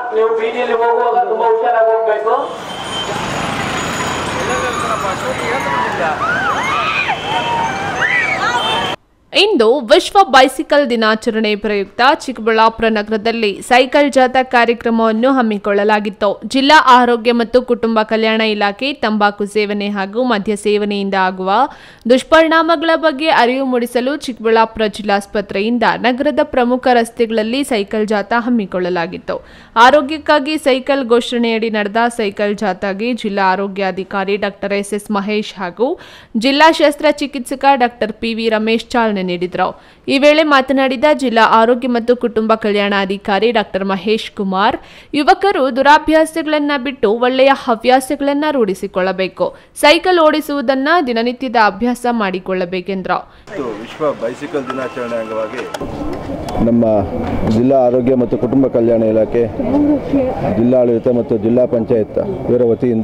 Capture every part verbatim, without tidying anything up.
ನೀವು ಬೀದಿಯಲ್ಲಿ ಹೋಗುವಾಗ ತುಂಬಾ ಹುಷಾರಾಗಿ ಹೋಗ್ಬೇಕು. ಇಂದು ವಿಶ್ವ ಬೈಸಿಕಲ್ ದಿನಾಚರಣೆ ಪ್ರಯುಕ್ತ ಚಿಕ್ಕಬಳ್ಳಾಪುರ ನಗರದಲ್ಲಿ ಸೈಕಲ್ ಜಾಥಾ ಕಾರ್ಯಕ್ರಮವನ್ನು ಹಮ್ಮಿಕೊಳ್ಳಲಾಗಿತ್ತು. ಜಿಲ್ಲಾ ಆರೋಗ್ಯ ಮತ್ತು ಕುಟುಂಬ ಕಲ್ಯಾಣ ಇಲಾಖೆ ತಂಬಾಕು ಸೇವನೆ ಹಾಗೂ ಮದ್ಯ ಸೇವನೆಯಿಂದ ಆಗುವ ದುಷ್ಪರಿಣಾಮಗಳ ಬಗ್ಗೆ ಅರಿವು ಮೂಡಿಸಲು ಚಿಕ್ಕಬಳ್ಳಾಪುರ ಜಿಲ್ಲಾಸ್ಪತ್ರೆಯಿಂದ ನಗರದ ಪ್ರಮುಖ ರಸ್ತೆಗಳಲ್ಲಿ ಸೈಕಲ್ ಜಾಥಾ ಹಮ್ಮಿಕೊಳ್ಳಲಾಗಿತ್ತು. ಆರೋಗ್ಯಕ್ಕಾಗಿ ಸೈಕಲ್ ಘೋಷಣೆಯಡಿ ನಡೆದ ಸೈಕಲ್ ಜಾಥಾಗೆ ಜಿಲ್ಲಾ ಆರೋಗ್ಯಾಧಿಕಾರಿ ಡಾಕ್ಟರ್ ಎಸ್ ಎಸ್ ಮಹೇಶ್ ಹಾಗೂ ಜಿಲ್ಲಾ ಶಸ್ತ್ರಚಿಕಿತ್ಸಕ ಡಾಕ್ಟರ್ ಪಿ ವಿ ರಮೇಶ್ ಚಾಲನೆ ನೀಡಿದರು. ಈ ವೇಳೆ ಮಾತನಾಡಿದ ಜಿಲ್ಲಾ ಆರೋಗ್ಯ ಮತ್ತು ಕುಟುಂಬ ಕಲ್ಯಾಣಾಧಿಕಾರಿ ಡಾಕ್ಟರ್ ಮಹೇಶ್ ಕುಮಾರ್, ಯುವಕರು ದುರಾಭ್ಯಾಸಗಳನ್ನು ಬಿಟ್ಟು ಒಳ್ಳೆಯ ಹವ್ಯಾಸಗಳನ್ನು ರೂಢಿಸಿಕೊಳ್ಳಬೇಕು. ಸೈಕಲ್ ಓಡಿಸುವುದನ್ನ ದಿನನಿತ್ಯದ ಅಭ್ಯಾಸ ಮಾಡಿಕೊಳ್ಳಬೇಕೆಂದರು. ವಿಶ್ವ ಬೈಸಿಕಲ್ ದಿನಾಚರಣೆ ಅಂಗವಾಗಿ ನಮ್ಮ ಜಿಲ್ಲಾ ಆರೋಗ್ಯ ಮತ್ತು ಕುಟುಂಬ ಕಲ್ಯಾಣ ಇಲಾಖೆ, ಜಿಲ್ಲಾಡಳಿತ ಮತ್ತು ಜಿಲ್ಲಾ ಪಂಚಾಯತ್ ಇವರ ವತಿಯಿಂದ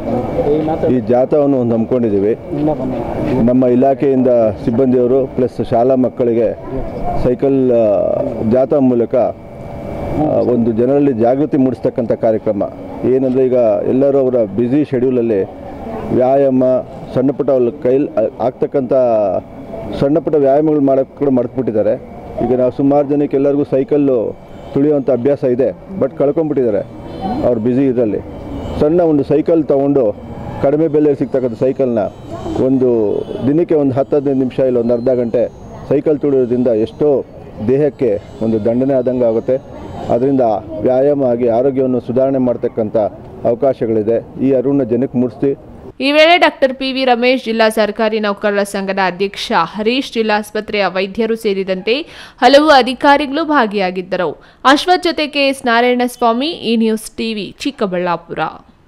ಈ ಜಾಥಾವನ್ನು ಹಮ್ಮಿಕೊಂಡಿದ್ದೀವಿ. ನಮ್ಮ ಇಲಾಖೆಯಿಂದ ಸಿಬ್ಬಂದಿಯವರು ಪ್ಲಸ್ ಶಾಲಾ ಮಕ್ಕಳಿಗೆ ಸೈಕಲ್ ಜಾಥಾ ಮೂಲಕ ಒಂದು ಜನರಲ್ಲಿ ಜಾಗೃತಿ ಮೂಡಿಸ್ತಕ್ಕಂಥ ಕಾರ್ಯಕ್ರಮ. ಏನಂದರೆ ಈಗ ಎಲ್ಲರೂ ಅವರ ಬ್ಯುಸಿ ಶೆಡ್ಯೂಲಲ್ಲಿ ವ್ಯಾಯಾಮ ಸಣ್ಣ ಪುಟ್ಟ ಕೈಲಿ ಆಗ್ತಕ್ಕಂಥ ಸಣ್ಣ ಪುಟ್ಟ ವ್ಯಾಯಾಮಗಳು ಮಾಡೋಕ್ಕೆ ಕೂಡ ಮರೆತುಬಿಟ್ಟಿದ್ದಾರೆ. ಈಗ ನಾವು ಸುಮಾರು ಜನಕ್ಕೆ ಎಲ್ಲರಿಗೂ ಸೈಕಲ್ಲು ತುಳಿಯುವಂಥ ಅಭ್ಯಾಸ ಇದೆ, ಬಟ್ ಕಳ್ಕೊಂಡ್ಬಿಟ್ಟಿದ್ದಾರೆ ಅವ್ರು ಬ್ಯುಸಿ ಇದರಲ್ಲಿ. ಸಣ್ಣ ಒಂದು ಸೈಕಲ್ ತೊಗೊಂಡು ಕಡಿಮೆ ಬೆಲೆಯಲ್ಲಿ ಸಿಗ್ತಕ್ಕಂಥ ಸೈಕಲ್ನ ಒಂದು ದಿನಕ್ಕೆ ಒಂದು ಹತ್ತು ಹದಿನೈದು ನಿಮಿಷ ಇಲ್ಲ ಒಂದು ಅರ್ಧ ಗಂಟೆ ಸೈಕಲ್ ತುಳಿಯೋದ್ರಿಂದ ಎಷ್ಟೋ ದೇಹಕ್ಕೆ ಒಂದು ದಂಡನೆ ಆದಂಗೆ ಆಗುತ್ತೆ. ಅದರಿಂದ ವ್ಯಾಯಾಮ ಆಗಿ ಆರೋಗ್ಯವನ್ನು ಸುಧಾರಣೆ ಮಾಡ್ತಕ್ಕಂಥ ಅವಕಾಶಗಳಿದೆ. ಈ ಅರಿವನ್ನು ಜನಕ್ಕೆ ಮೂಡಿಸ್ತಿ. ಈ ವೇಳೆ ಡಾಕ್ಟರ್ ಪಿ ವಿ ರಮೇಶ್, ಜಿಲ್ಲಾ ಸರ್ಕಾರಿ ನೌಕರರ ಸಂಘದ ಅಧ್ಯಕ್ಷ ಹರೀಶ್, ಜಿಲ್ಲಾಸ್ಪತ್ರೆಯ ವೈದ್ಯರು ಸೇರಿದಂತೆ ಹಲವು ಅಧಿಕಾರಿಗಳು ಭಾಗಿಯಾಗಿದ್ದರು. ಅಶ್ವಥ್ ಜೊತೆ ಕೆ ಎಸ್ ನಾರಾಯಣಸ್ವಾಮಿ, ಈ ನ್ಯೂಸ್ ಟಿವಿ, ಚಿಕ್ಕಬಳ್ಳಾಪುರ.